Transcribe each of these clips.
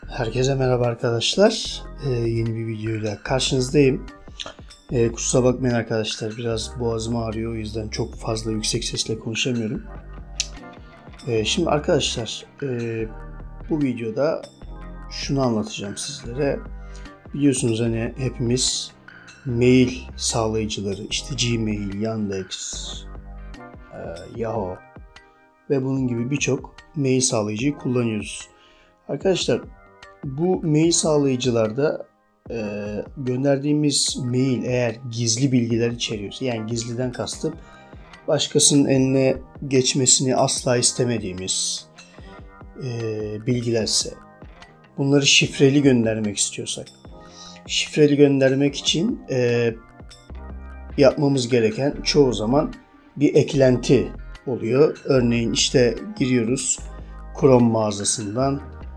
Herkese merhaba arkadaşlar. Yeni bir videoyla karşınızdayım. Kusura bakmayın arkadaşlar, biraz boğazım ağrıyor, o yüzden çok fazla yüksek sesle konuşamıyorum. Şimdi arkadaşlar, bu videoda şunu anlatacağım sizlere. Biliyorsunuz hani hepimiz mail sağlayıcıları, işte Gmail, Yandex, Yahoo ve bunun gibi birçok mail sağlayıcıyı kullanıyoruz. Arkadaşlar, bu mail sağlayıcılarda gönderdiğimiz mail eğer gizli bilgiler içeriyorsa, yani gizliden kastım başkasının eline geçmesini asla istemediğimiz bilgilerse, bunları şifreli göndermek istiyorsak, şifreli göndermek için yapmamız gereken çoğu zaman bir eklenti oluyor. Örneğin işte giriyoruz Chrome mağazasından,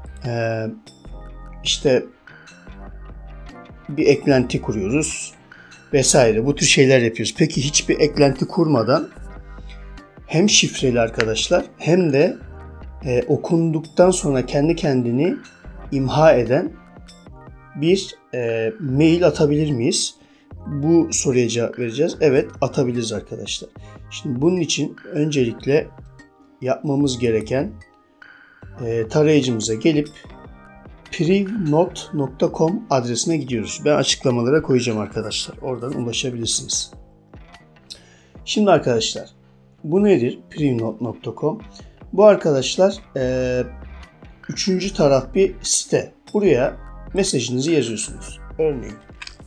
işte bir eklenti kuruyoruz vesaire, bu tür şeyler yapıyoruz. Peki hiçbir eklenti kurmadan hem şifreli arkadaşlar hem de okunduktan sonra kendi kendini imha eden bir mail atabilir miyiz? Bu soruya cevap vereceğiz. Evet, atabiliriz arkadaşlar. Şimdi bunun için öncelikle yapmamız gereken tarayıcımıza gelip privnote.com adresine gidiyoruz. Ben açıklamalara koyacağım arkadaşlar. Oradan ulaşabilirsiniz. Şimdi arkadaşlar, bu nedir? Privnote.com. Bu arkadaşlar üçüncü taraf bir site. Buraya mesajınızı yazıyorsunuz. Örneğin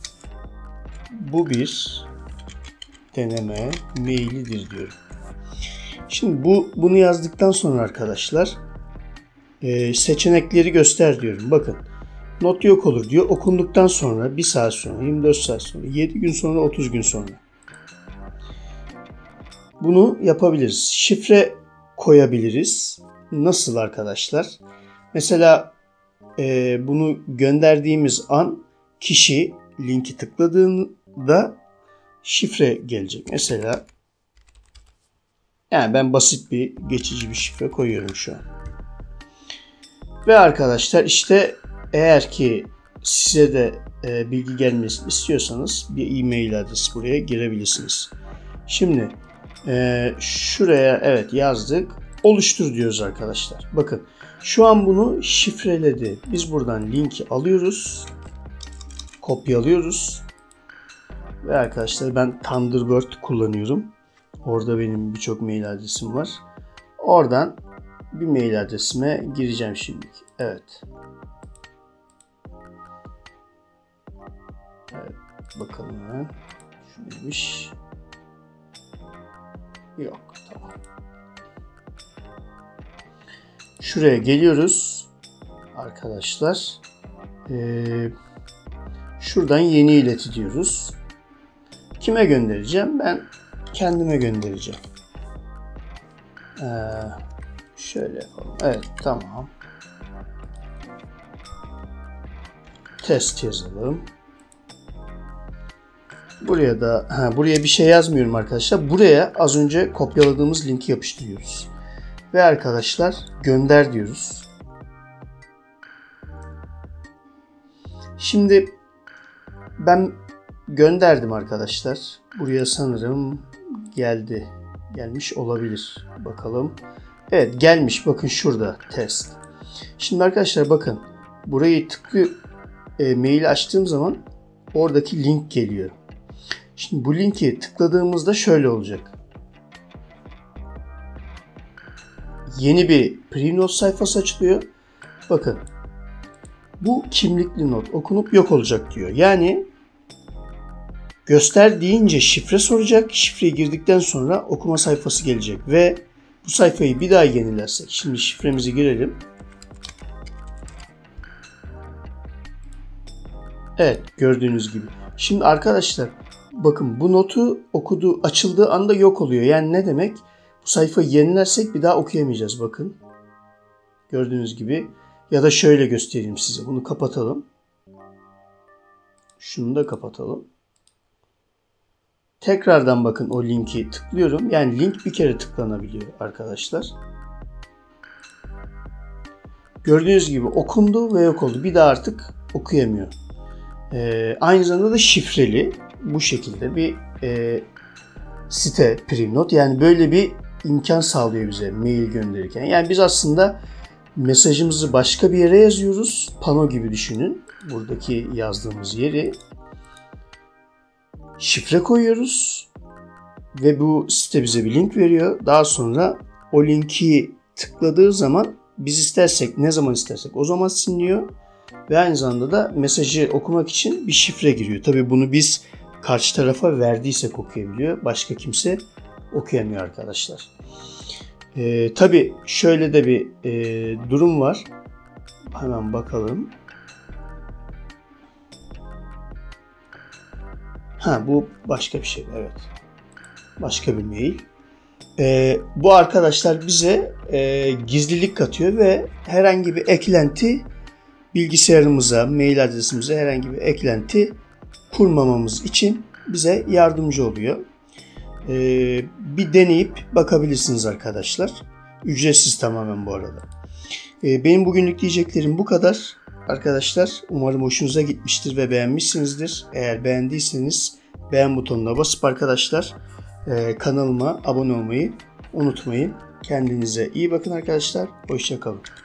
bu bir deneme mailidir diyorum. Şimdi bunu yazdıktan sonra arkadaşlar seçenekleri göster diyorum. Bakın, not yok olur diyor. Okunduktan sonra 1 saat sonra, 24 saat sonra, 7 gün sonra, 30 gün sonra. Bunu yapabiliriz. Şifre koyabiliriz. Nasıl arkadaşlar? Mesela bunu gönderdiğimiz an kişi linki tıkladığında şifre gelecek. Mesela yani ben basit bir geçici bir şifre koyuyorum şu an. Ve arkadaşlar işte eğer ki size de bilgi gelmesini istiyorsanız bir e-mail adresi buraya girebilirsiniz. Şimdi şuraya evet yazdık. Oluştur diyoruz arkadaşlar. Bakın şu an bunu şifreledi. Biz buradan linki alıyoruz. Kopyalıyoruz. Ve arkadaşlar ben Thunderbird kullanıyorum. Orada benim birçok mail adresim var. Oradan bir mail adresime gireceğim şimdi. Evet. Evet. Bakalım hemen. Şu neymiş? Yok. Tamam. Şuraya geliyoruz. Arkadaşlar. Şuradan yeni ileti diyoruz. Kime göndereceğim? Ben kendime göndereceğim. Şöyle yapalım. Evet, tamam. Test yazalım. Buraya da buraya bir şey yazmıyorum arkadaşlar. Buraya az önce kopyaladığımız linki yapıştırıyoruz. Ve arkadaşlar gönder diyoruz. Şimdi ben gönderdim arkadaşlar. Buraya sanırım gelmiş olabilir. Bakalım. Evet, gelmiş. Bakın şurada test. Şimdi arkadaşlar bakın. Burayı maili açtığım zaman oradaki link geliyor. Şimdi bu linki tıkladığımızda şöyle olacak. Yeni bir Privnote sayfası açılıyor. Bakın. Bu kimlikli not okunup yok olacak diyor. Yani göster deyince şifre soracak. Şifreyi girdikten sonra okuma sayfası gelecek ve bu sayfayı bir daha yenilersek, şimdi şifremizi girelim. Evet, gördüğünüz gibi. Şimdi arkadaşlar bakın, bu notu açıldığı anda yok oluyor. Yani ne demek? Bu sayfayı yenilersek bir daha okuyamayacağız, bakın. Gördüğünüz gibi. Ya da şöyle göstereyim size. Bunu kapatalım. Şunu da kapatalım. Tekrardan bakın o linki tıklıyorum. Yani link bir kere tıklanabiliyor arkadaşlar. Gördüğünüz gibi okundu ve yok oldu. Bir daha artık okuyamıyor. Aynı zamanda da şifreli. Bu şekilde bir site Primnot. Yani böyle bir imkan sağlıyor bize mail gönderirken. Yani biz aslında mesajımızı başka bir yere yazıyoruz. Pano gibi düşünün. Buradaki yazdığımız yeri şifre koyuyoruz ve bu site bize bir link veriyor. Daha sonra o linki tıkladığı zaman biz istersek, ne zaman istersek o zaman siliniyor ve aynı zamanda da mesajı okumak için bir şifre giriyor. Tabii bunu biz karşı tarafa verdiysek okuyabiliyor. Başka kimse okuyamıyor arkadaşlar. Tabii şöyle de bir durum var. Hemen bakalım. Bu başka bir şey. Evet. Başka bir mail. Bu arkadaşlar bize gizlilik katıyor ve herhangi bir eklenti bilgisayarımıza, mail adresimize herhangi bir eklenti kurmamamız için bize yardımcı oluyor. Bir deneyip bakabilirsiniz arkadaşlar. Ücretsiz tamamen bu arada. Benim bugünlük diyeceklerim bu kadar. Arkadaşlar umarım hoşunuza gitmiştir ve beğenmişsinizdir. Eğer beğendiyseniz beğen butonuna basıp arkadaşlar kanalıma abone olmayı unutmayın. Kendinize iyi bakın arkadaşlar. Hoşça kalın.